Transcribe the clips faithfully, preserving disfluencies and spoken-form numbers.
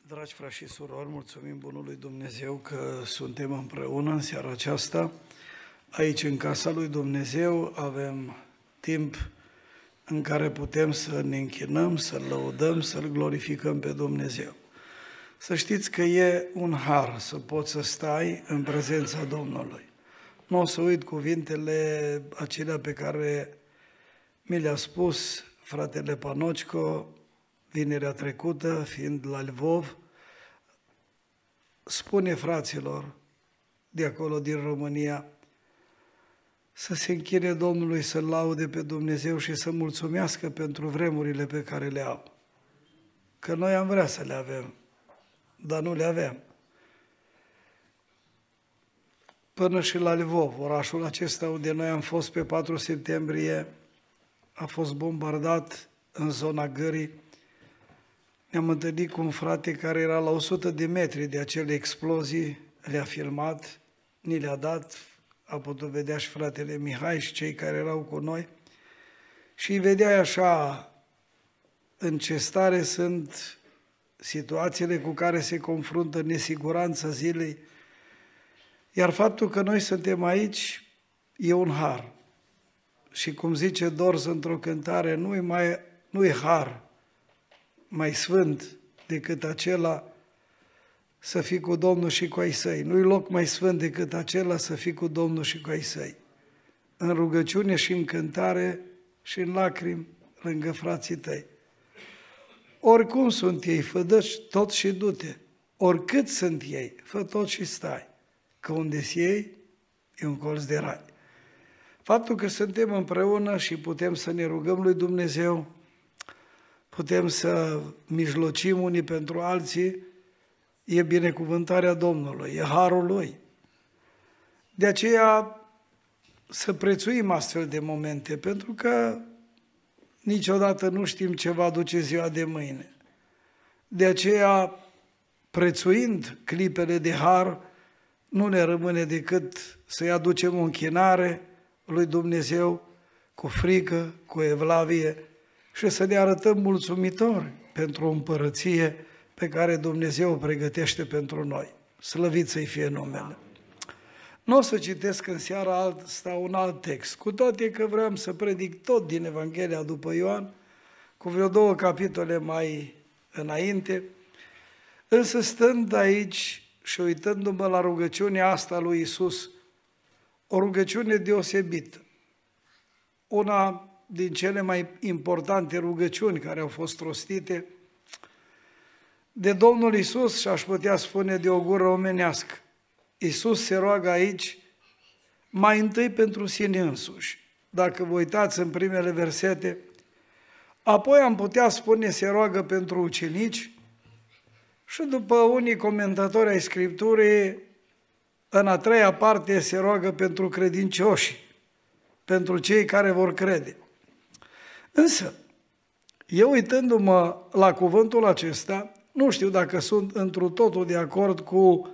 Dragi frați și surori, mulțumim bunului Dumnezeu că suntem împreună în seara aceasta. Aici, în casa lui Dumnezeu, avem timp în care putem să ne închinăm, să-L lăudăm, să-L glorificăm pe Dumnezeu. Să știți că e un har să poți să stai în prezența Domnului. Nu o să uit cuvintele acelea pe care mi le-a spus fratele Panocico vinerea trecută, fiind la Lvov. Spune fraților de acolo din România să se închine Domnului, să laude pe Dumnezeu și să mulțumească pentru vremurile pe care le au. Că noi am vrea să le avem, dar nu le avem. Până și la Lvov, orașul acesta unde noi am fost pe patru septembrie, a fost bombardat în zona gării. Ne-am întâlnit cu un frate care era la o sută de metri de acele explozii, le-a filmat, ni le-a dat, a putut vedea și fratele Mihai și cei care erau cu noi și îi vedeai așa în ce stare sunt situațiile cu care se confruntă, nesiguranța zilei, iar faptul că noi suntem aici e un har. Și cum zice Dors într-o cântare, nu-i mai, nu-i har mai sfânt decât acela să fii cu Domnul și cu ai săi. Nu-i loc mai sfânt decât acela să fii cu Domnul și cu ai săi. În rugăciune și în cântare și în lacrimi lângă frații tăi. Oricum sunt ei, fă tot și du-te. Oricât sunt ei, fă tot și stai. Că unde-s ei, e un colț de rai. Faptul că suntem împreună și putem să ne rugăm lui Dumnezeu, putem să mijlocim unii pentru alții, e binecuvântarea Domnului, e harul Lui. De aceea să prețuim astfel de momente, pentru că niciodată nu știm ce va aduce ziua de mâine. De aceea, prețuind clipele de har, nu ne rămâne decât să-i aducem o închinare lui Dumnezeu cu frică, cu evlavie și să ne arătăm mulțumitori pentru o împărăție pe care Dumnezeu o pregătește pentru noi. Slăvit să-i fie numele. Nu o să citesc în seara asta un alt text, cu toate că vreau să predic tot din Evanghelia după Ioan, cu vreo două capitole mai înainte, însă stând aici și uitându-mă la rugăciunea asta lui Iisus, o rugăciune deosebită, una din cele mai importante rugăciuni care au fost rostite de Domnul Iisus și aș putea spune de o gură omenească. Iisus se roagă aici mai întâi pentru sine însuși. Dacă vă uitați în primele versete, apoi am putea spune se roagă pentru ucenici și după unii comentatori ai Scripturii, în a treia parte se roagă pentru credincioși, pentru cei care vor crede. Însă, eu uitându-mă la cuvântul acesta, nu știu dacă sunt întru totul de acord cu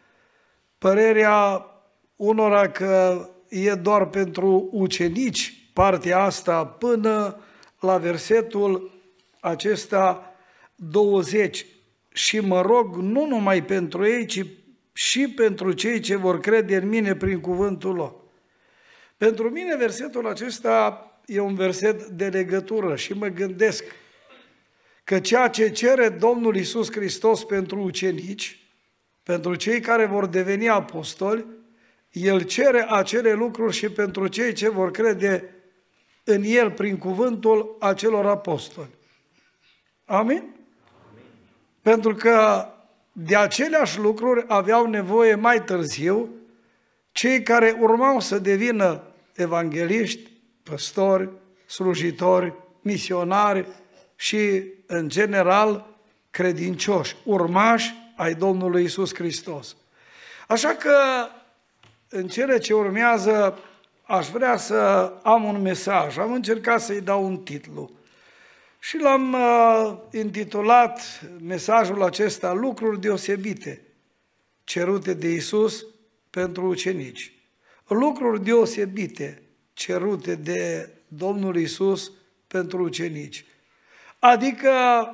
părerea unora că e doar pentru ucenici partea asta până la versetul acesta douăzeci. Și mă rog nu numai pentru ei, ci și pentru cei ce vor crede în mine prin cuvântul lor. Pentru mine versetul acesta e un verset de legătură și mă gândesc că ceea ce cere Domnul Iisus Hristos pentru ucenici, pentru cei care vor deveni apostoli, El cere acele lucruri și pentru cei ce vor crede în El prin cuvântul acelor apostoli. Amin? Amin. Pentru că de aceleași lucruri aveau nevoie mai târziu cei care urmau să devină evangeliști, păstori, slujitori, misionari și, în general, credincioși, urmași ai Domnului Iisus Hristos. Așa că, în cele ce urmează, aș vrea să am un mesaj. Am încercat să-i dau un titlu și l-am uh, intitulat mesajul acesta Lucruri deosebite cerute de Iisus pentru ucenici. Lucruri deosebite cerute de Domnul Iisus pentru ucenici. Adică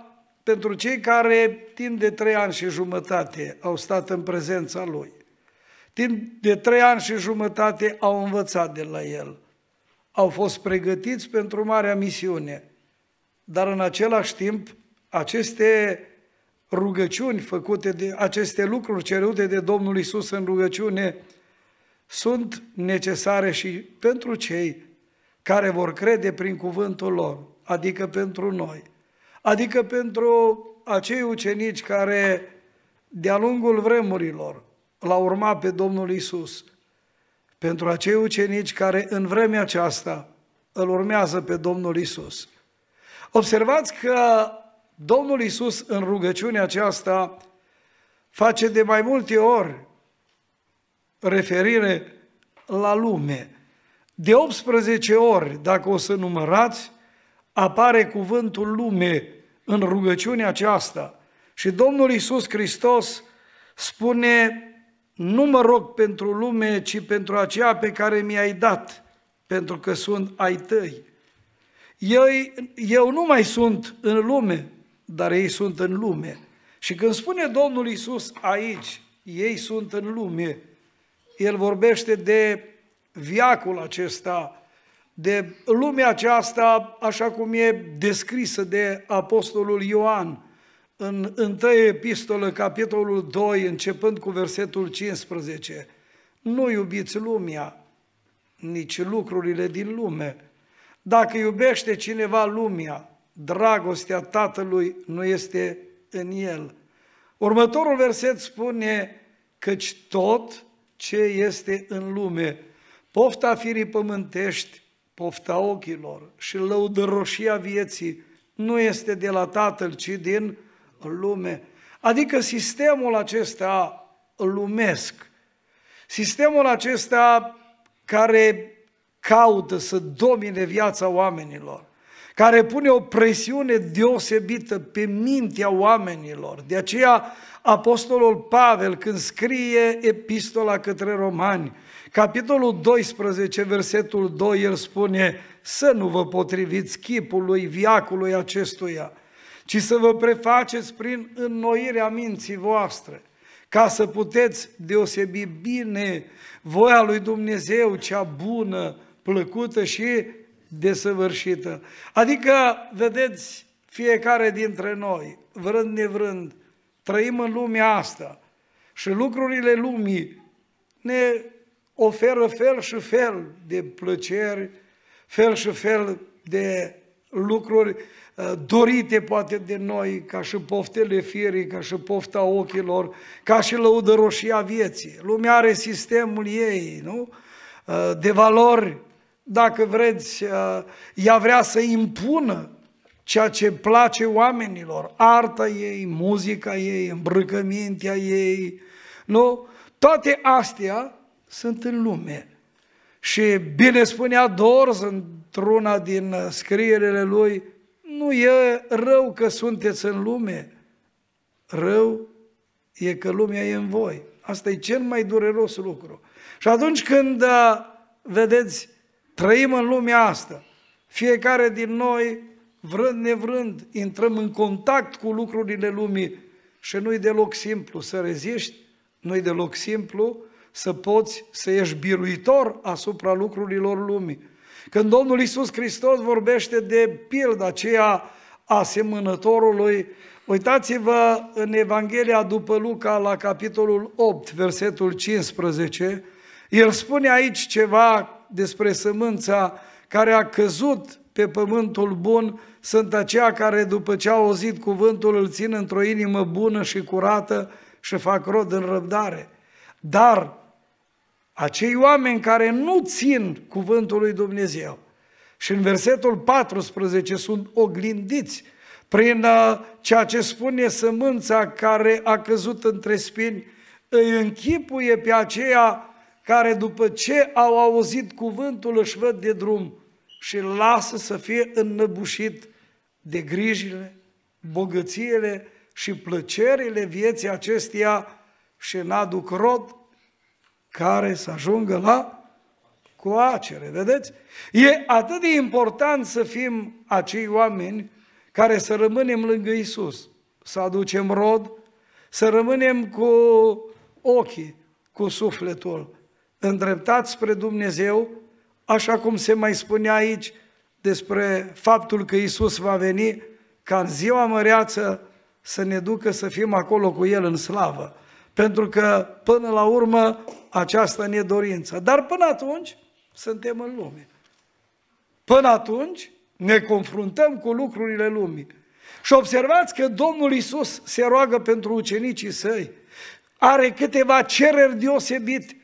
pentru cei care timp de trei ani și jumătate au stat în prezența Lui. Timp de trei ani și jumătate au învățat de la El. Au fost pregătiți pentru marea misiune. Dar în același timp, aceste rugăciuni făcute de aceste lucruri cerute de Domnul Iisus în rugăciune sunt necesare și pentru cei care vor crede prin cuvântul lor, adică pentru noi, adică pentru acei ucenici care de-a lungul vremurilor l-au urmat pe Domnul Iisus, pentru acei ucenici care în vremea aceasta îl urmează pe Domnul Iisus. Observați că Domnul Iisus în rugăciunea aceasta face de mai multe ori referire la lume. De optsprezece ori, dacă o să numărați, apare cuvântul lume în rugăciunea aceasta. Și Domnul Iisus Hristos spune: nu mă rog pentru lume, ci pentru aceea pe care mi-ai dat, pentru că sunt ai tăi. Eu, eu nu mai sunt în lume, dar ei sunt în lume. Și când spune Domnul Iisus aici, ei sunt în lume, El vorbește de veacul acesta, de lumea aceasta, așa cum e descrisă de Apostolul Ioan, în întâia epistolă, capitolul doi, începând cu versetul cincisprezece. Nu iubiți lumea, nici lucrurile din lume. Dacă iubește cineva lumea, dragostea Tatălui nu este în el. Următorul verset spune: căci tot ce este în lume, pofta firii pământești, pofta ochilor și lăudăroșia vieții, nu este de la Tatăl, ci din lume. Adică sistemul acesta lumesc, sistemul acesta care caută să domine viața oamenilor, care pune o presiune deosebită pe mintea oamenilor. De aceea Apostolul Pavel, când scrie epistola către romani, capitolul doisprezece, versetul doi, el spune: să nu vă potriviți chipului veacului acestuia, ci să vă prefaceți prin înnoirea minții voastre, ca să puteți deosebi bine voia lui Dumnezeu, cea bună, plăcută și desăvârșită. Adică, vedeți, fiecare dintre noi, vrând nevrând, trăim în lumea asta și lucrurile lumii ne oferă fel și fel de plăceri, fel și fel de lucruri dorite poate de noi, ca și poftele firii, ca și pofta ochilor, ca și lăudăroșia vieții. Lumea are sistemul ei, nu? De valori, dacă vreți, ea vrea să impună ceea ce place oamenilor, arta ei, muzica ei, îmbrăcămintea ei, nu? Toate astea sunt în lume. Și bine spunea Dors într-una din scrierile lui: nu e rău că sunteți în lume, rău e că lumea e în voi. Asta e cel mai dureros lucru. Și atunci când, vedeți, trăim în lumea asta, fiecare din noi, vrând nevrând, intrăm în contact cu lucrurile lumii și nu-i deloc simplu să reziști, nu-i deloc simplu să poți să ești biruitor asupra lucrurilor lumii. Când Domnul Iisus Hristos vorbește de pilda aceea a semănătorului, uitați-vă în Evanghelia după Luca la capitolul opt, versetul cincisprezece, el spune aici ceva despre sămânța care a căzut pe pământul bun, sunt aceia care după ce au auzit cuvântul îl țin într-o inimă bună și curată și fac rod în răbdare. Dar acei oameni care nu țin cuvântul lui Dumnezeu și în versetul paisprezece sunt oglindiți prin ceea ce spune sămânța care a căzut între spini, îi închipuie pe aceia care după ce au auzit cuvântul își văd de drum și lasă să fie înnăbușit de grijile, bogățiile și plăcerile vieții acesteia și n-aduc rod care să ajungă la coacere, vedeți? E atât de important să fim acei oameni care să rămânem lângă Iisus. să aducem rod, să rămânem cu ochii, cu sufletul îndreptat spre Dumnezeu, așa cum se mai spunea aici despre faptul că Iisus va veni, ca în ziua măreață să ne ducă să fim acolo cu El în slavă. Pentru că până la urmă această nedorință. Dar până atunci suntem în lume. Până atunci ne confruntăm cu lucrurile lumii. Și observați că Domnul Iisus se roagă pentru ucenicii săi. Are câteva cereri deosebite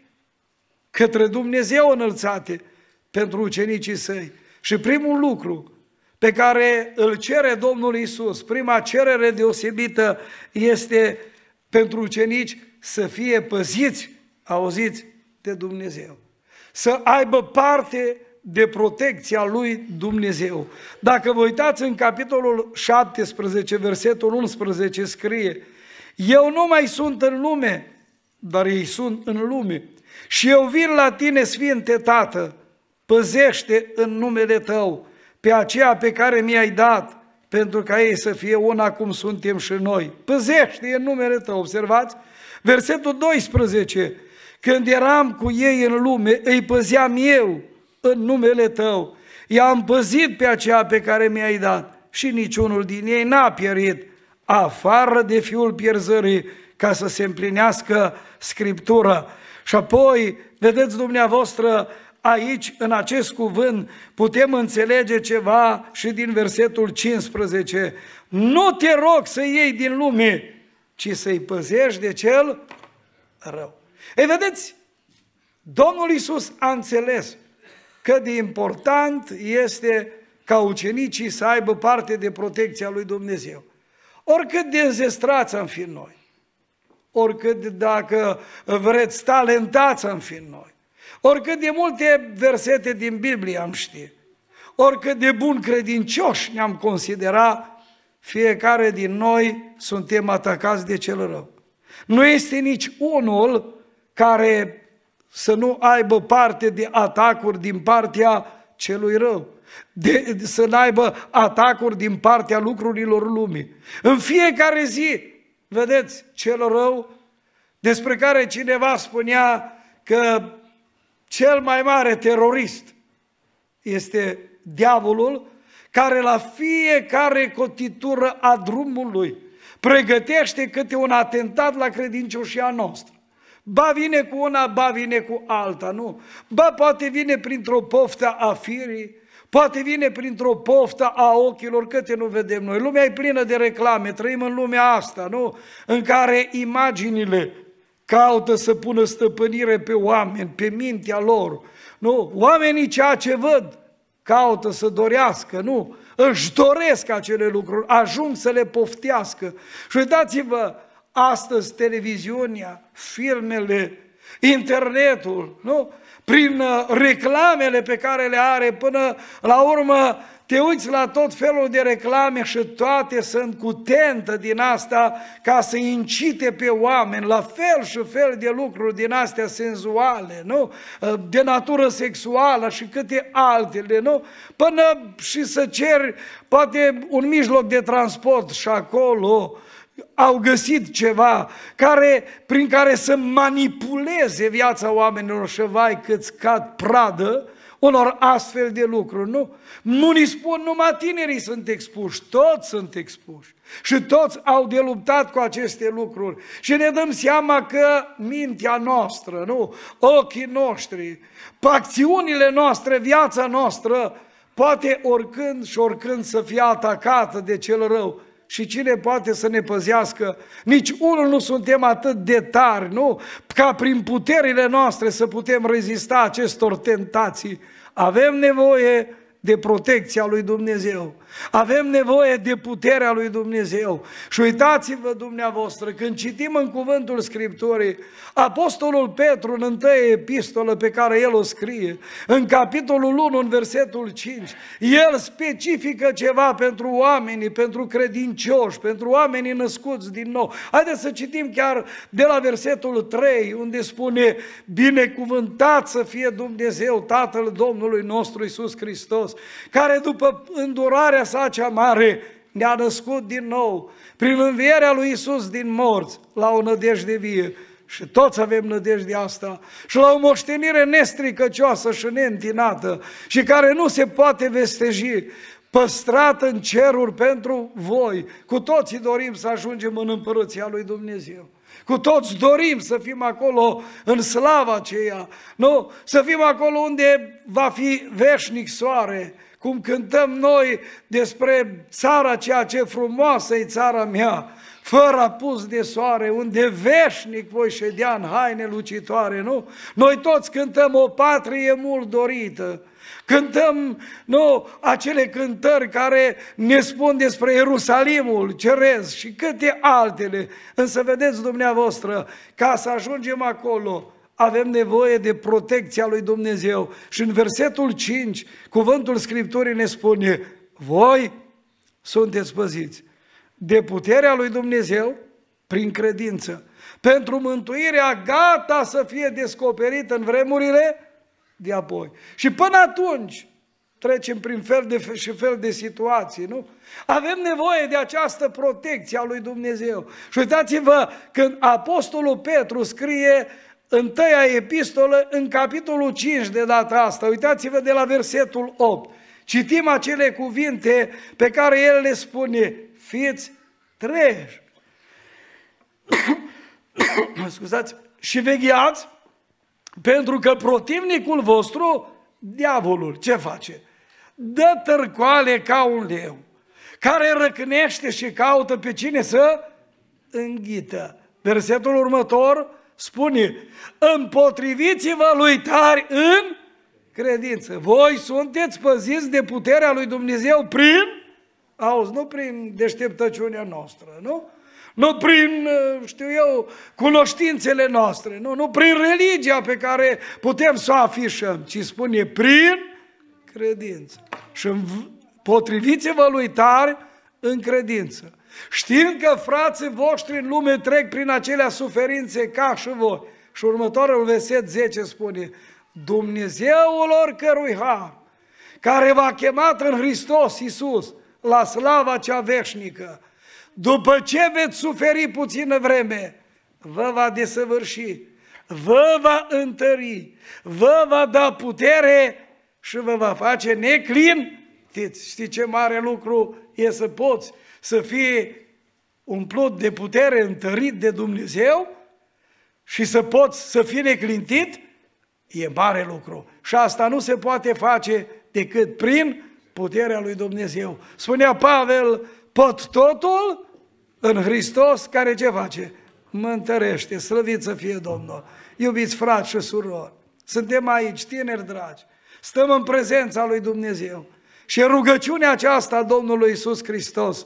către Dumnezeu înălțate pentru ucenicii săi. Și primul lucru pe care îl cere Domnul Iisus, prima cerere deosebită este pentru ucenici să fie păziți, auziți, de Dumnezeu. Să aibă parte de protecția lui Dumnezeu. Dacă vă uitați în capitolul șaptesprezece, versetul unsprezece, scrie: eu nu mai sunt în lume, dar ei sunt în lume. Și eu vin la tine, Sfinte Tată, păzește în numele Tău pe aceea pe care mi-ai dat, pentru ca ei să fie una cum suntem și noi. Păzește în numele Tău, observați? Versetul doisprezece, când eram cu ei în lume, îi păzeam eu în numele Tău. I-am păzit pe aceea pe care mi-ai dat și niciunul din ei n-a pierit, afară de fiul pierzării, ca să se împlinească Scriptura. Și apoi, vedeți dumneavoastră, aici, în acest cuvânt, putem înțelege ceva și din versetul cincisprezece. Nu te rog să iei din lume, ci să-i păzești de cel rău. Ei, vedeți, Domnul Iisus a înțeles cât de important este ca ucenicii să aibă parte de protecția lui Dumnezeu. Oricât de înzestrați am fi noi, oricât, dacă vreți, talentați am fi noi, oricât de multe versete din Biblie am ști, oricât de bun credincioși ne-am considera, fiecare din noi suntem atacați de cel rău. Nu este nici unul care să nu aibă parte de atacuri din partea celui rău, de, să nu aibă atacuri din partea lucrurilor lumii. În fiecare zi, vedeți, cel rău, despre care cineva spunea că cel mai mare terorist este diavolul, care la fiecare cotitură a drumului pregătește câte un atentat la credincioșia noastră. Ba vine cu una, ba vine cu alta, nu? Ba poate vine printr-o poftă a firii, poate vine printr-o poftă a ochilor, câte nu vedem noi. Lumea e plină de reclame, trăim în lumea asta, nu? În care imaginile caută să pună stăpânire pe oameni, pe mintea lor, nu? Oamenii ceea ce văd caută să dorească, nu? Își doresc acele lucruri, ajung să le poftească. Și uitați-vă, astăzi televiziunea, filmele, internetul, nu? Prin reclamele pe care le are, până la urmă te uiți la tot felul de reclame și toate sunt cu tentă din asta ca să incite pe oameni la fel și fel de lucruri din astea senzuale, nu? De natură sexuală și câte altele, nu? Până și să ceri poate un mijloc de transport și acolo au găsit ceva care, prin care să manipuleze viața oamenilor și vai cât cad pradă unor astfel de lucruri, nu? Nu ni spun numai tinerii sunt expuși, toți sunt expuși și toți au de luptat cu aceste lucruri și ne dăm seama că mintea noastră, nu? Ochii noștri, acțiunile noastre, viața noastră poate oricând și oricând să fie atacată de cel rău. Și cine poate să ne păzească? Nici unul nu suntem atât de tari, nu? Ca prin puterile noastre să putem rezista acestor tentații. Avem nevoie de protecția lui Dumnezeu. Avem nevoie de puterea lui Dumnezeu. Și uitați-vă dumneavoastră, când citim în cuvântul Scripturii, Apostolul Petru în întâia epistolă pe care el o scrie, în capitolul unu, în versetul cinci, el specifică ceva pentru oamenii, pentru credincioși, pentru oamenii născuți din nou. Haideți să citim chiar de la versetul trei, unde spune: binecuvântat să fie Dumnezeu, Tatăl Domnului nostru Iisus Hristos, care după îndurarea sa cea mare ne-a născut din nou, prin învierea lui Iisus din morți, la o nădejde vie. Și toți avem nădejde asta și la o moștenire nestricăcioasă și neîntinată și care nu se poate vesteji, păstrată în ceruri pentru voi. Cu toții dorim să ajungem în împărăția lui Dumnezeu. Cu toți dorim să fim acolo în slava aceea, nu? Să fim acolo unde va fi veșnic soare, cum cântăm noi despre țara ceea ce frumoasă e țara mea, fără apus de soare, unde veșnic voi ședea în haine lucitoare, nu? Noi toți cântăm o patrie mult dorită, cântăm, nu, acele cântări care ne spun despre Ierusalimul ceresc și câte altele. Însă vedeți dumneavoastră, ca să ajungem acolo, avem nevoie de protecția lui Dumnezeu. Și în versetul cinci, cuvântul Scripturii ne spune, voi sunteți păziți de puterea lui Dumnezeu prin credință, pentru mântuirea gata să fie descoperită în vremurile de apoi. Și până atunci trecem prin fel de și fel de situații, nu? Avem nevoie de această protecție a lui Dumnezeu. Și uitați-vă, când Apostolul Petru scrie întâia epistolă în capitolul cinci de data asta, uitați-vă de la versetul opt, citim acele cuvinte pe care el le spune, fiți treji. Scuzați, și vegheați, pentru că protivnicul vostru, diavolul, ce face? Dă târcoale ca un leu, care răcnește și caută pe cine să înghită. Versetul următor spune, împotriviți-vă lui tari în credință. Voi sunteți păziți de puterea lui Dumnezeu prin, auzi, nu prin deșteptăciunea noastră, nu? Nu prin, știu eu, cunoștințele noastre, nu, nu prin religia pe care putem să o afișăm, ci spune prin credință. Și potriviți-vă lui tari în credință. Știind că frații voștri în lume trec prin acelea suferințe ca și voi. Și următorul verset zece spune, Dumnezeul oricărui har, care v-a chemat în Hristos Iisus la slava cea veșnică, după ce veți suferi puțină vreme, vă va desăvârși, vă va întări, vă va da putere și vă va face neclintiți. Știi ce mare lucru e să poți să fii umplut de putere, întărit de Dumnezeu și să poți să fii neclintit? E mare lucru. Și asta nu se poate face decât prin puterea lui Dumnezeu. Spunea Pavel, pot totul în Hristos care ce face? Mă întărește, slăvit să fie Domnul. Iubiți frați și surori, suntem aici, tineri dragi, stăm în prezența lui Dumnezeu și rugăciunea aceasta a Domnului Iisus Hristos,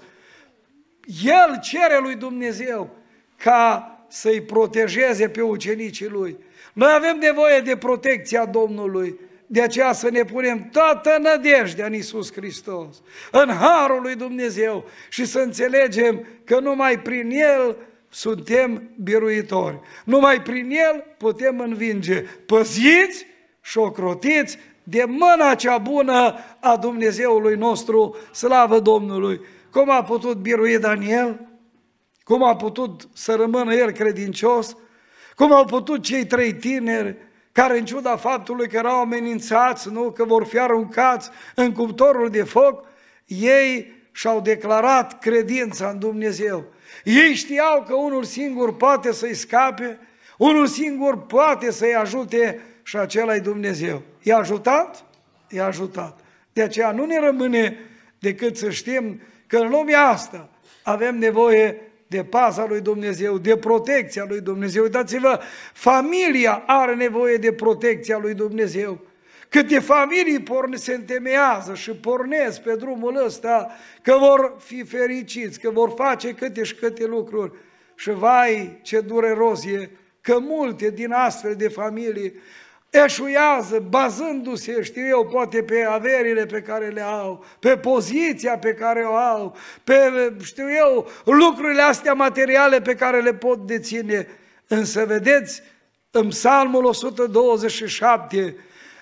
El cere lui Dumnezeu ca să-i protejeze pe ucenicii Lui. Noi avem nevoie de protecția Domnului, de aceea să ne punem toată nădejdea în Iisus Hristos, în harul lui Dumnezeu și să înțelegem că numai prin El suntem biruitori. Numai prin El putem învinge, păziți și ocrotiți de mâna cea bună a Dumnezeului nostru, slavă Domnului. Cum a putut birui Daniel? Cum a putut să rămână el credincios? Cum au putut cei trei tineri care, în ciuda faptului că erau amenințați, nu, că vor fi aruncați în cuptorul de foc, ei și-au declarat credința în Dumnezeu. Ei știau că unul singur poate să-i scape, unul singur poate să-i ajute și acela e Dumnezeu. I-a ajutat? I-a ajutat. De aceea nu ne rămâne decât să știm că în lumea asta avem nevoie de paza lui Dumnezeu, de protecția lui Dumnezeu. Uitați-vă, familia are nevoie de protecția lui Dumnezeu. Câte familii se întemeiază și pornesc pe drumul ăsta, că vor fi fericiți, că vor face câte și câte lucruri. Și vai, ce dureros e că multe din astfel de familii eșuiază, bazându-se, știu eu, poate pe averile pe care le au, pe poziția pe care o au, pe, știu eu, lucrurile astea materiale pe care le pot deține. Însă, vedeți, în Psalmul o sută douăzeci și șapte,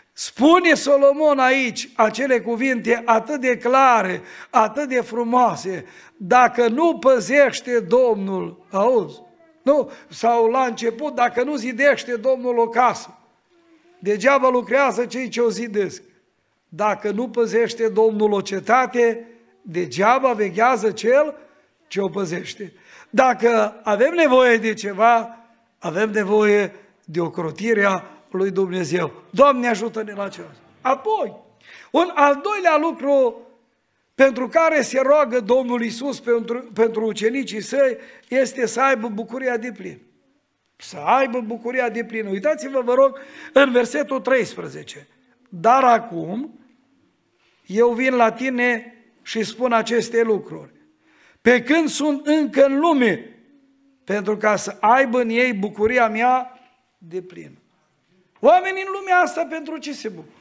Spune Solomon aici acele cuvinte atât de clare, atât de frumoase. Dacă nu păzește Domnul, auzi, nu, sau la început, dacă nu zidește Domnul o casă, degeaba lucrează cei ce o zidesc. Dacă nu păzește Domnul o cetate, degeaba veghează cel ce o păzește. Dacă avem nevoie de ceva, avem nevoie de ocrotirea lui Dumnezeu. Doamne, ajută-ne la aceasta. Apoi, un al doilea lucru pentru care se roagă Domnul Iisus pentru, pentru ucenicii săi este să aibă bucuria deplină. Să aibă bucuria deplină. Uitați-vă, vă rog, în versetul treisprezece. Dar acum eu vin la tine și spun aceste lucruri, pe când sunt încă în lume, pentru ca să aibă în ei bucuria mea deplină. Oamenii în lumea asta pentru ce se bucură?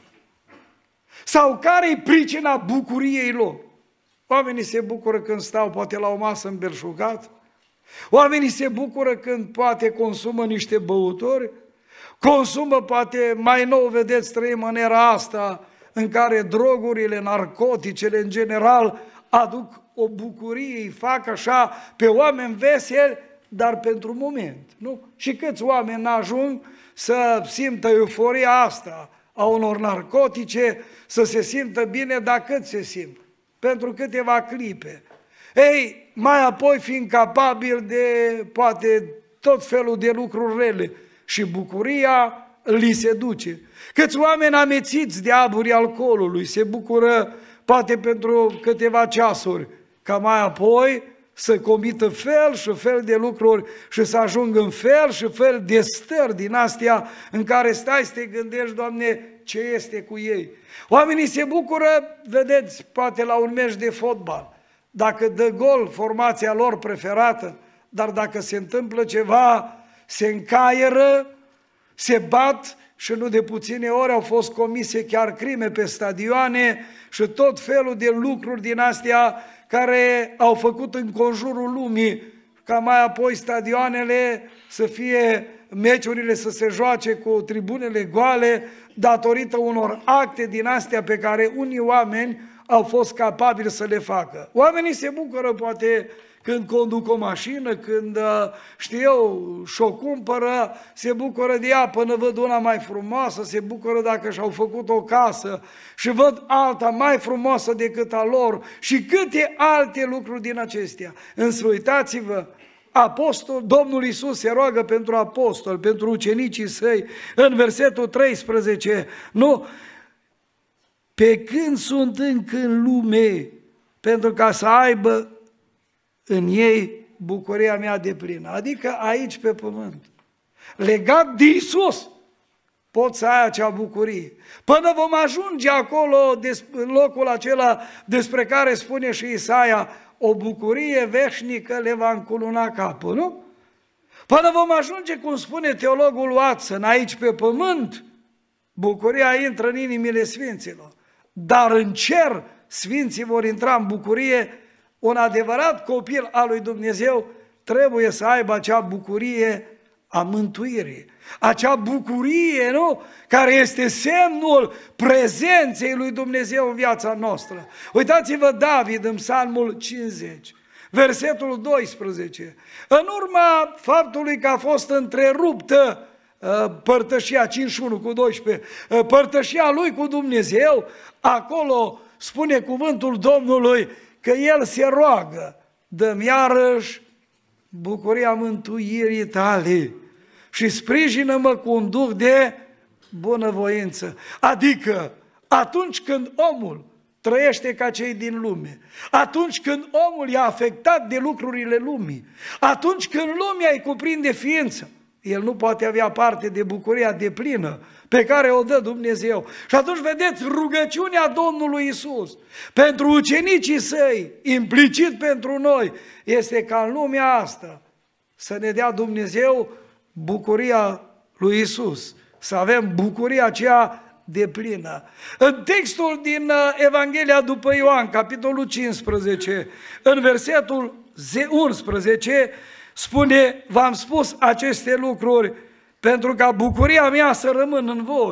Sau care-i pricina bucuriei lor? Oamenii se bucură când stau poate la o masă îmbelșugat, oamenii se bucură când poate consumă niște băuturi, consumă poate, mai nou vedeți, trăim în era asta în care drogurile, narcoticele în general aduc o bucurie, îi fac așa pe oameni veseli, dar pentru moment, nu? Și câți oameni ajung să simtă euforia asta a unor narcotice, să se simtă bine, dar cât se simt? Pentru câteva clipe. Ei, mai apoi fiind capabil de, poate, tot felul de lucruri rele și bucuria li se duce. Câți oameni amețiți de aburii alcoolului se bucură, poate pentru câteva ceasuri, ca mai apoi să comită fel și fel de lucruri și să ajungă în fel și fel de stări din astea în care stai să te gândești, Doamne, ce este cu ei. Oamenii se bucură, vedeți, poate la un meci de fotbal, dacă dă gol formația lor preferată, dar dacă se întâmplă ceva, se încaieră, se bat și nu de puține ori au fost comise chiar crime pe stadioane și tot felul de lucruri din astea care au făcut în conjurul lumii, ca mai apoi stadioanele să fie, meciurile să se joace cu tribunele goale, datorită unor acte din astea pe care unii oameni au fost capabili să le facă. Oamenii se bucură poate când conduc o mașină, când, știu eu, și-o cumpără, se bucură de ea până văd una mai frumoasă, se bucură dacă și-au făcut o casă și văd alta mai frumoasă decât a lor și câte alte lucruri din acestea. Însă uitați-vă, apostol, Domnul Iisus se roagă pentru apostol, pentru ucenicii săi, în versetul treisprezece, nu? Pe când sunt încă în lume, pentru ca să aibă în ei bucuria mea deplină, adică aici pe pământ. Legat de Iisus, poți să ai acea bucurie. Până vom ajunge acolo, în locul acela despre care spune și Isaia, o bucurie veșnică le va înculuna capul, nu? Până vom ajunge, cum spune teologul Watson, aici pe pământ, bucuria intră în inimile sfinților. Dar în cer, sfinții vor intra în bucurie. Un adevărat copil al lui Dumnezeu trebuie să aibă acea bucurie a mântuirii, acea bucurie, nu? Care este semnul prezenței lui Dumnezeu în viața noastră. Uitați-vă David în Psalmul cincizeci, versetul doisprezece. În urma faptului că a fost întreruptă părtășia, cincizeci și unu cu doisprezece, părtășia lui cu Dumnezeu, acolo spune cuvântul Domnului că el se roagă, dă-mi iarăși bucuria mântuirii tale și sprijină-mă cu un duh de bunăvoință. Adică atunci când omul trăiește ca cei din lume, atunci când omul e afectat de lucrurile lumii, atunci când lumea îi cuprinde ființă, el nu poate avea parte de bucuria deplină pe care o dă Dumnezeu. Și atunci vedeți rugăciunea Domnului Iisus pentru ucenicii săi, implicit pentru noi, este ca în lumea asta să ne dea Dumnezeu bucuria lui Iisus, să avem bucuria aceea deplină. În textul din Evanghelia după Ioan, capitolul cincisprezece, în versetul unsprezece, spune, v-am spus aceste lucruri pentru ca bucuria mea să rămână în voi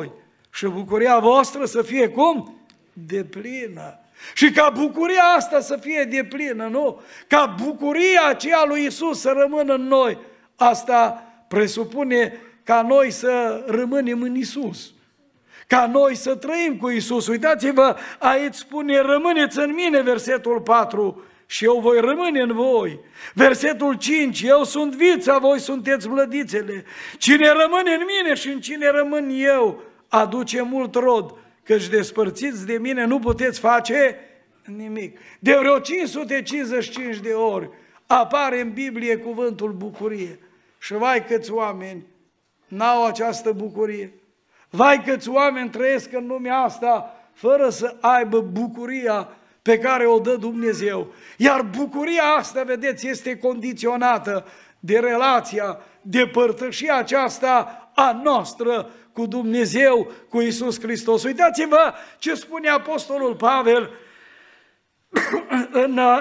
Și bucuria voastră să fie cum? Deplină. Și ca bucuria asta să fie deplină, nu? Ca bucuria aceea lui Iisus să rămână în noi. Asta presupune ca noi să rămânem în Iisus. Ca noi să trăim cu Iisus. Uitați-vă, aici spune, rămâneți în mine, versetul patru, și eu voi rămâne în voi. Versetul cinci, eu sunt vița, voi sunteți mlădițele. Cine rămâne în mine și în cine rămân eu, aduce mult rod, căci despărțiți de mine nu puteți face nimic. De vreo cinci sute cincizeci și cinci de ori apare în Biblie cuvântul bucurie. Și vai câți oameni n-au această bucurie. Vai câți oameni trăiesc în lumea asta fără să aibă bucuria pe care o dă Dumnezeu. Iar bucuria asta, vedeți, este condiționată de relația, de părtășia aceasta a noastră cu Dumnezeu, cu Iisus Hristos. Uitați-vă ce spune Apostolul Pavel în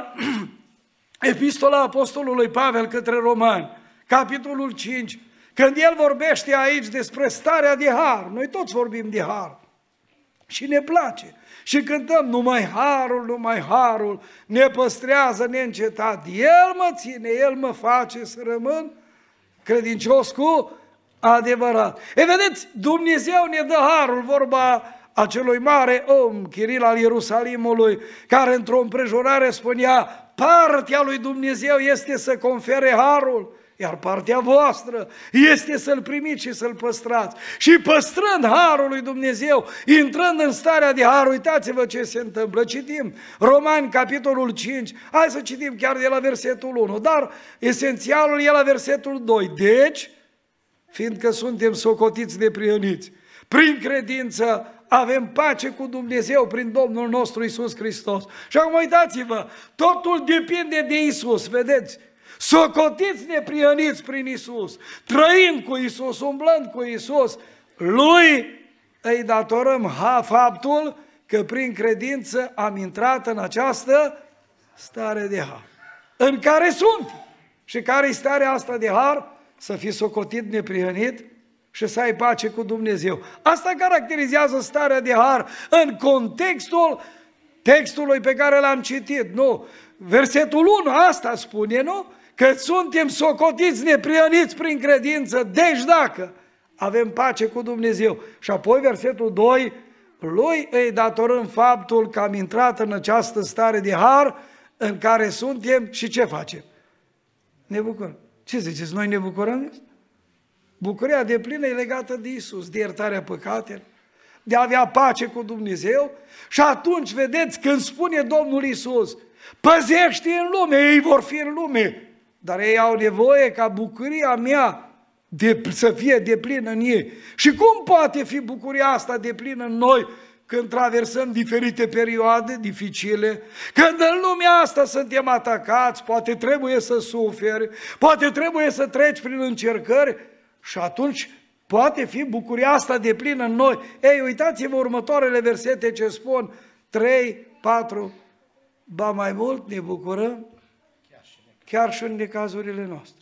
Epistola Apostolului Pavel către Romani, capitolul cinci, când el vorbește aici despre starea de har. Noi toți vorbim de har și ne place. Și cântăm, numai harul, numai harul ne păstrează neîncetat. El mă ține, El mă face să rămân credincios cu adevărat. E vedeți, Dumnezeu ne dă harul, vorba acelui mare om, Chiril al Ierusalimului, care într-o împrejurare spunea, partea lui Dumnezeu este să confere harul, iar partea voastră este să-l primiți și să-l păstrați. Și păstrând harul lui Dumnezeu, intrând în starea de har, uitați-vă ce se întâmplă. Citim Romani, capitolul cinci, hai să citim chiar de la versetul unu, dar esențialul e la versetul doi. Deci, fiindcă suntem socotiți de prioniți, prin credință avem pace cu Dumnezeu prin Domnul nostru Iisus Hristos. Și acum uitați-vă, totul depinde de Iisus, vedeți? Socotiți neprioniți prin Iisus, trăind cu Iisus, umblând cu Iisus, Lui îi datorăm ha, faptul că prin credință am intrat în această stare de har, în care sunt. Și care e starea asta de har? Să fii socotit neprihănit și să ai pace cu Dumnezeu. Asta caracterizează starea de har în contextul textului pe care l-am citit, nu? Versetul unu, asta spune, nu? Că suntem socotiți neprihăniți prin credință, deci dacă avem pace cu Dumnezeu. Și apoi versetul doi, Lui îi datorăm faptul că am intrat în această stare de har în care suntem și ce facem? Ne bucurăm. Ce ziceți, noi ne bucurăm? Bucuria deplină e legată de Iisus, de iertarea păcatelor, de a avea pace cu Dumnezeu. Și atunci, vedeți, când spune Domnul Iisus, păzește în lume, ei vor fi în lume, dar ei au nevoie ca bucuria mea de, să fie deplină în ei. Și cum poate fi bucuria asta deplină în noi când traversăm diferite perioade dificile, când în lumea asta suntem atacați, poate trebuie să suferi, poate trebuie să treci prin încercări și atunci poate fi bucuria asta deplină în noi. Ei, uitați-vă următoarele versete ce spun, trei, patru, ba mai mult ne bucurăm chiar și în necazurile noastre.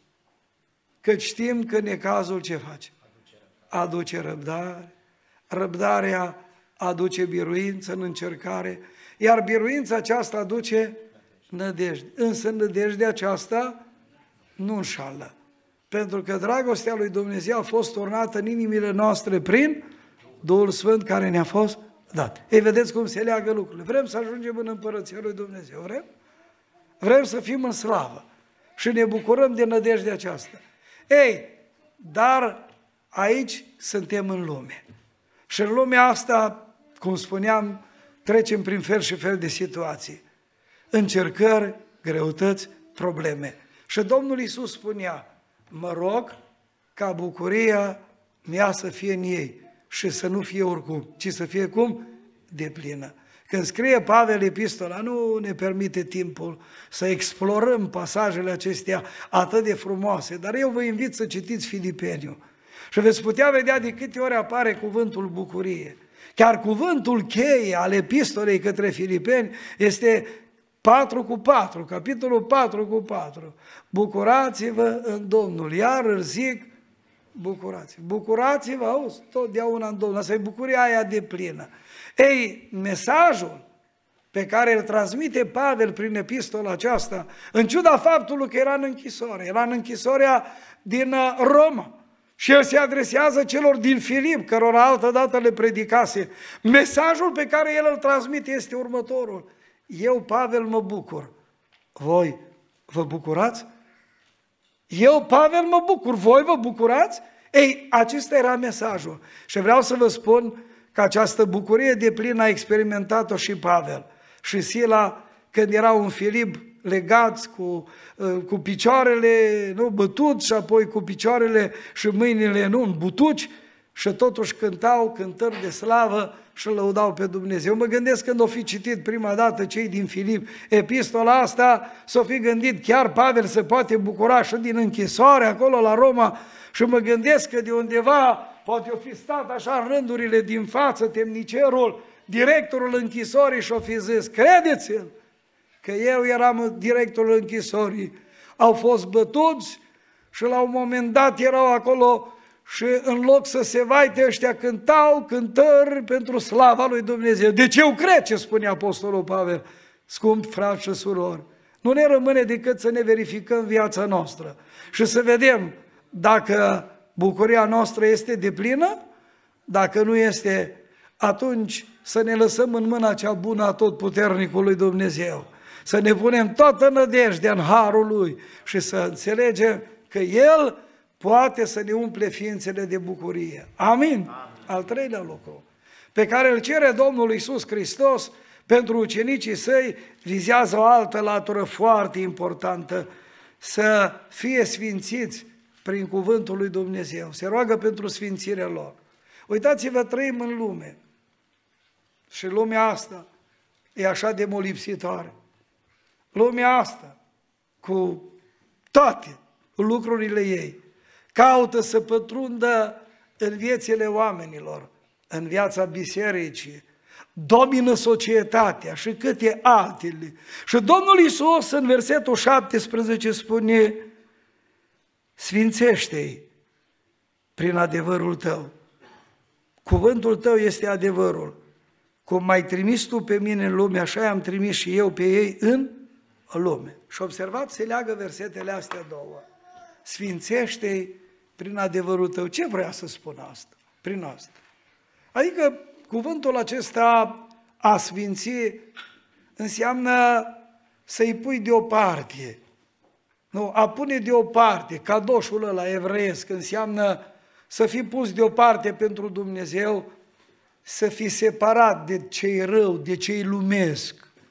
Că știm că necazul ce face? Aduce răbdare. Răbdarea aduce biruință în încercare, iar biruința aceasta aduce nădejde. Însă nădejdea aceasta nu înșală. Pentru că dragostea lui Dumnezeu a fost turnată în inimile noastre prin Duhul Sfânt care ne-a fost dat. Ei, vedeți cum se leagă lucrurile. Vrem să ajungem în Împărăția lui Dumnezeu, vrem? Vrem să fim în slavă și ne bucurăm de nădejdea aceasta. Ei, dar aici suntem în lume. Și în lumea asta, cum spuneam, trecem prin fel și fel de situații. Încercări, greutăți, probleme. Și Domnul Iisus spunea, mă rog ca bucuria mea să fie în ei și să nu fie oricum, ci să fie cum? Deplină. Când scrie Pavel epistola, nu ne permite timpul să explorăm pasajele acestea atât de frumoase, dar eu vă invit să citiți Filipeniu și veți putea vedea de câte ori apare cuvântul bucurie. Chiar cuvântul cheie al epistolei către Filipeni este patru cu patru, capitolul patru cu patru. Bucurați-vă în Domnul, iar îl zic, bucurați. Bucurați-vă, auzi, totdeauna în Domnul. Asta e bucuria aia de plină. Ei, mesajul pe care îl transmite Pavel prin epistola aceasta, în ciuda faptului că era în închisoare, era în închisoarea din Roma și el se adresează celor din Filip, cărora altădată le predicase. Mesajul pe care el îl transmite este următorul: eu, Pavel, mă bucur. Voi vă bucurați? Eu, Pavel, mă bucur. Voi vă bucurați? Ei, acesta era mesajul. Și vreau să vă spun că această bucurie de plină a experimentat-o și Pavel. Și Sila, când erau în Filip, legați cu, cu picioarele, nu, bătuți, și apoi cu picioarele și mâinile, nu, în butuci, și totuși cântau cântări de slavă și lăudau pe Dumnezeu. Mă gândesc când o fi citit prima dată cei din Filip epistola asta, s-o fi gândit chiar Pavel se poate bucura și din închisoare acolo la Roma, și mă gândesc că de undeva poate o fi stat așa în rândurile din față temnicerul, directorul închisorii, și o fi zis: credeți-l că eu eram directorul închisorii, au fost bătuți și la un moment dat erau acolo și în loc să se vaite ăștia cântau cântări pentru slava lui Dumnezeu. Deci eu cred ce spune Apostolul Pavel. Scumpi frați și surori, nu ne rămâne decât să ne verificăm viața noastră și să vedem dacă bucuria noastră este deplină. Dacă nu este, atunci să ne lăsăm în mâna cea bună a Totputernicului Dumnezeu, să ne punem toată nădejdea în harul Lui și să înțelegem că El poate să ne umple ființele de bucurie. Amin? Amin. Al treilea lucru pe care îl cere Domnul Iisus Hristos pentru ucenicii Săi vizează o altă latură foarte importantă: să fie sfințiți prin cuvântul lui Dumnezeu. Se roagă pentru sfințirea lor. Uitați-vă, trăim în lume și lumea asta e așa de molipsitoare. Lumea asta, cu toate lucrurile ei, caută să pătrundă în viețile oamenilor, în viața bisericii, domină societatea și câte altele. Și Domnul Iisus în versetul șaptesprezece spune: sfințește-i prin adevărul tău. Cuvântul tău este adevărul. Cum m-ai trimis tu pe mine în lume, așa i-am trimis și eu pe ei în lume. Și observați, se leagă versetele astea două. Sfințește-i prin adevărul tău. Ce vrea să spună asta? Prin asta. Adică cuvântul acesta, a sfinți, înseamnă să-i pui deoparte. Nu, a pune deoparte, cadoșul ăla evreiesc, înseamnă să fii pus deoparte pentru Dumnezeu, să fii separat de ce-i rău, de ce-i lumesc.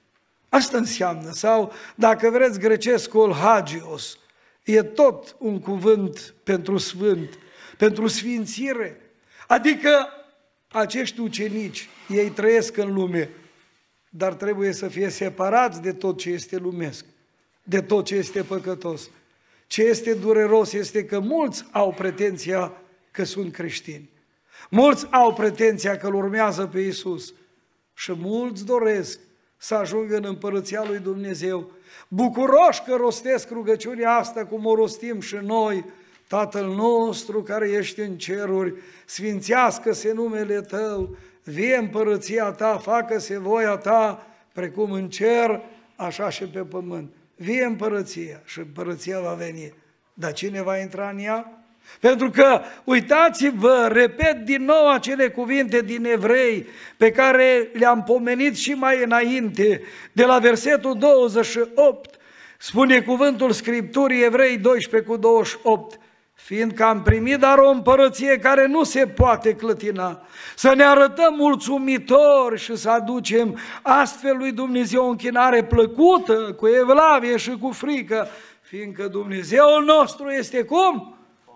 Asta înseamnă. Sau, dacă vreți, grecescul hagios, e tot un cuvânt pentru sfânt, pentru sfințire. Adică acești ucenici, ei trăiesc în lume, dar trebuie să fie separați de tot ce este lumesc, de tot ce este păcătos. Ce este dureros este că mulți au pretenția că sunt creștini. Mulți au pretenția că îl urmează pe Iisus și mulți doresc să ajungă în împărăția lui Dumnezeu, bucuroși că rostesc rugăciunea asta cum o rostim și noi: Tatăl nostru care ești în ceruri, sfințească-se numele Tău, vie împărăția Ta, facă-se voia Ta, precum în cer, așa și pe pământ. Vie împărăția și împărăția va veni. Dar cine va intra în ea? Pentru că, uitați-vă, repet din nou acele cuvinte din Evrei pe care le-am pomenit și mai înainte, de la versetul douăzeci și opt, spune cuvântul Scripturii, Evrei doisprezece cu douăzeci și opt, fiindcă am primit dar o împărăție care nu se poate clătina, să ne arătăm mulțumitori și să aducem astfel lui Dumnezeu o închinare plăcută, cu evlavie și cu frică, fiindcă Dumnezeul nostru este cum?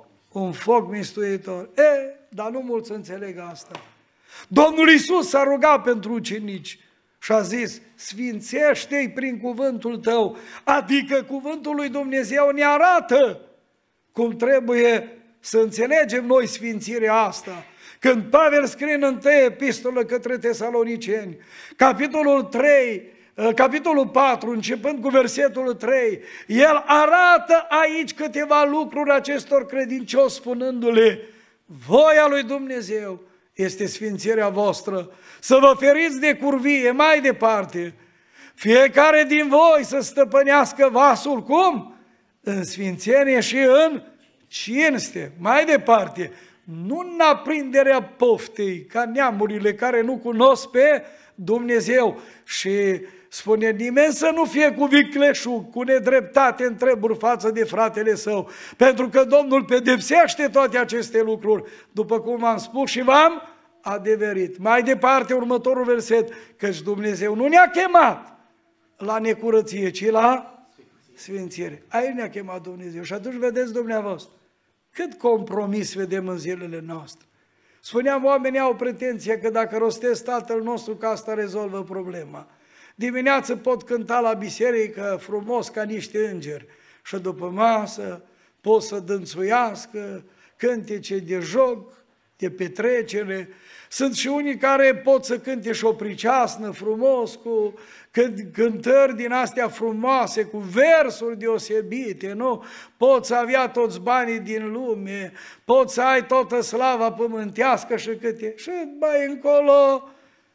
Un foc mistuitor. E, dar nu mulți înțeleg asta. Domnul Iisus s-a rugat pentru ucenici și a zis: sfințește-i prin cuvântul tău. Adică cuvântul lui Dumnezeu ne arată cum trebuie să înțelegem noi sfințirea asta. Când Pavel scrie în întâia epistolă către Tesaloniceni, capitolul trei, capitolul patru, începând cu versetul trei, el arată aici câteva lucruri acestor credincioși, spunându-le, voia lui Dumnezeu este sfințirea voastră, să vă feriți de curvie. Mai departe, fiecare din voi să stăpânească vasul, cum? În sfințenie și în cinste. Mai departe, nu în aprinderea poftei, ca neamurile care nu cunosc pe Dumnezeu. Și spune, nimeni să nu fie cu vicleșug, cu nedreptate în treburi față de fratele său, pentru că Domnul pedepsește toate aceste lucruri, după cum v-am spus și v-am adeverit. Mai departe, următorul verset, căci Dumnezeu nu ne-a chemat la necurăție, ci la sfințire. Aici ne-a chemat Dumnezeu. Și atunci vedeți dumneavoastră, cât compromis vedem în zilele noastre. Spuneam, oamenii au pretenția că dacă rostesc Tatăl nostru, că asta rezolvă problema. Dimineață pot cânta la biserică frumos ca niște îngeri și după masă pot să dânțuiască cântece de joc, de petrecere. Sunt și unii care pot să cânte și o priceasnă frumos, cu cântări din astea frumoase, cu versuri deosebite, nu? Poți avea toți banii din lume, poți să ai toată slava pământească și câte... Și mai încolo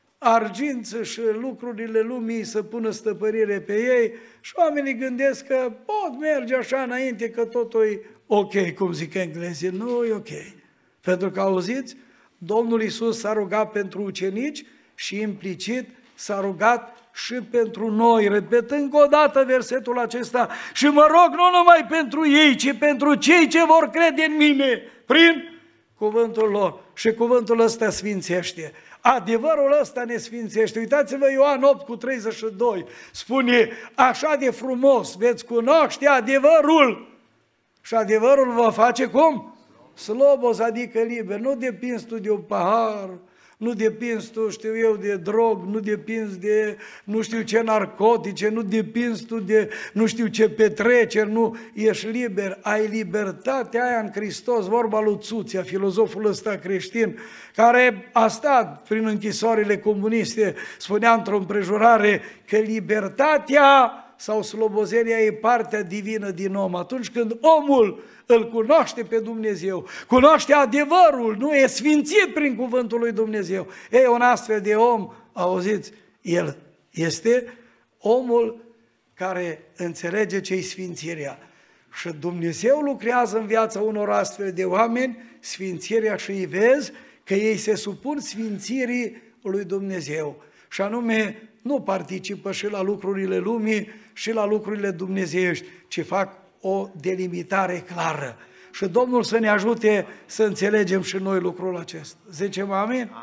argință și lucrurile lumii să pună stăpânire pe ei și oamenii gândesc că pot merge așa înainte, că totul e ok, cum zic englezii. Nu e ok. Pentru că, auziți, Domnul Iisus s-a rugat pentru ucenici și implicit s-a rugat și pentru noi. Repet încă o dată versetul acesta și mă rog nu numai pentru ei, ci pentru cei ce vor crede în mine prin cuvântul lor. Și cuvântul ăsta sfințește. Adevărul ăsta ne sfințește. Uitați-vă Ioan opt cu treizeci și doi. Spune, așa de frumos veți cunoaște adevărul. Și adevărul vă face cum? Slobos, adică liber. Nu depinzi tu de un pahar, nu depinzi tu, știu eu, de drog, nu depinzi de nu știu ce narcotice, nu depinzi tu de nu știu ce petreceri, nu, ești liber, ai libertatea aia în Hristos, vorba lui Țuțea, filozoful ăsta creștin, care a stat prin închisorile comuniste, spunea într-o împrejurare că libertatea sau slobozenia e partea divină din om. Atunci când omul îl cunoaște pe Dumnezeu, cunoaște adevărul, nu e sfințit prin cuvântul lui Dumnezeu. Ei, un astfel de om, auziți, el este omul care înțelege ce-i sfințirea. Și Dumnezeu lucrează în viața unor astfel de oameni sfințirea și îi vezi că ei se supun sfințirii lui Dumnezeu. Și anume, nu participă și la lucrurile lumii și la lucrurile dumnezeiești, ci fac o delimitare clară. Și Domnul să ne ajute să înțelegem și noi lucrul acesta. Zicem amin? Amin.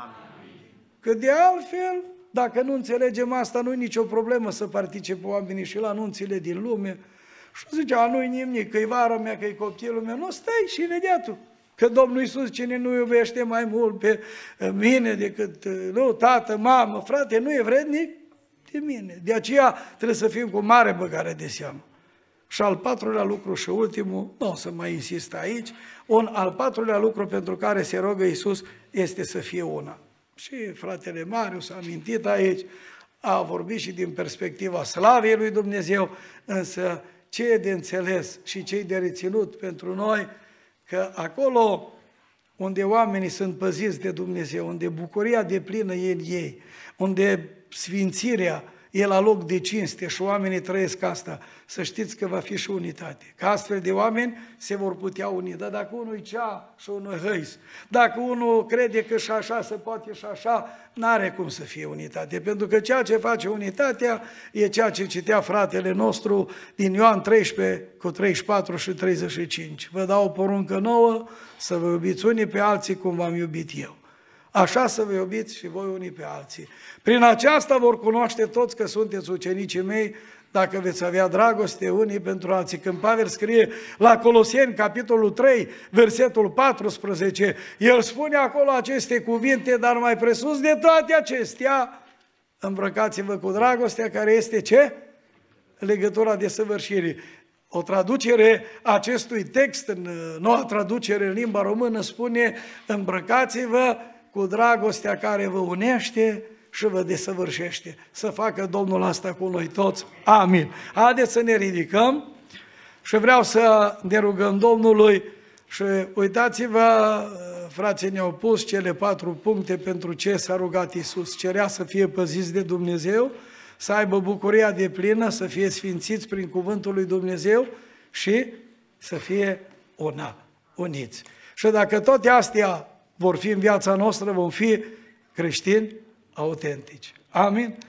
Că de altfel, dacă nu înțelegem asta, nu e nicio problemă să participe oamenii și la anunțile din lume. Și zicea, nu-i nimic, că-i vara mea, că-i copilul meu. Nu, stai și vedea tu. Că Domnul Iisus, cine nu iubește mai mult pe mine decât, nu, tată, mamă, frate, nu e vrednic de mine. De aceea trebuie să fim cu mare băgare de seamă. Și al patrulea lucru și ultimul, nu o să mai insist aici, un al patrulea lucru pentru care se rogă Iisus este să fie una. Și fratele Marius a amintit aici, a vorbit și din perspectiva slavei lui Dumnezeu, însă ce e de înțeles și ce e de reținut pentru noi, că acolo unde oamenii sunt păziți de Dumnezeu, unde bucuria deplină e în ei, unde sfințirea e la loc de cinste și oamenii trăiesc asta, să știți că va fi și unitate. Că astfel de oameni se vor putea uni. Dar dacă unul e cea și unul e hăis, dacă unul crede că și așa se poate și așa, n-are cum să fie unitate. Pentru că ceea ce face unitatea e ceea ce citea fratele nostru din Ioan treisprezece cu treizeci și patru și treizeci și cinci. Vă dau o poruncă nouă, să vă iubiți unii pe alții cum v-am iubit eu. Așa să vă iubiți și voi unii pe alții. Prin aceasta vor cunoaște toți că sunteți ucenicii mei, dacă veți avea dragoste unii pentru alții. Când Pavel scrie la Coloseni, capitolul trei, versetul paisprezece, el spune acolo aceste cuvinte, dar mai presus de toate acestea, îmbrăcați-vă cu dragostea, care este ce? Legătura de săvârșire. O traducere acestui text, în noua traducere în limba română, spune, îmbrăcați-vă cu dragostea care vă unește și vă desăvârșește. Să facă Domnul asta cu noi toți. Amin. Haideți să ne ridicăm și vreau să ne rugăm Domnului și uitați-vă, frații ne-au pus cele patru puncte pentru ce s-a rugat Iisus. Cerea să fie păziți de Dumnezeu, să aibă bucuria deplină, să fie sfințiți prin cuvântul lui Dumnezeu și să fie una, uniți. Și dacă toate astea vor fi în viața noastră, vom fi creștini autentici. Amin?